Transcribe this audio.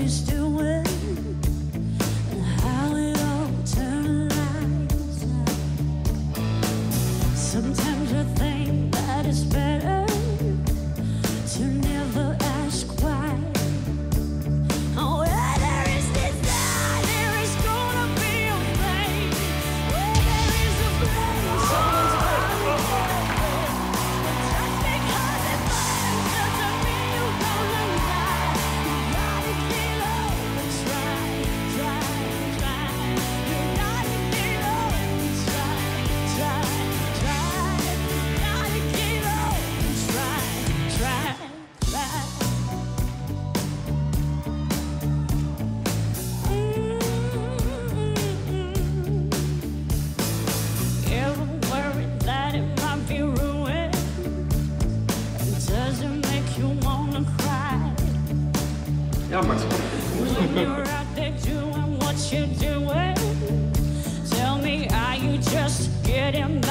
he's doing and how it all turns out. Sometimes I think that it's better to never ask why. Oh, where there is desire, there is gonna be a flame. Where there is a flame, someone's bound to burn. But just because it burns doesn't mean you're gonna die. You gotta get up and try, try, try. You gotta get up and try, try, try. You gotta get up and try, try, try. Ever worried that it might be ruined? Does it make you wanna cry? Ja, Max. When you're out there doing what you're doing, tell me, are you just getting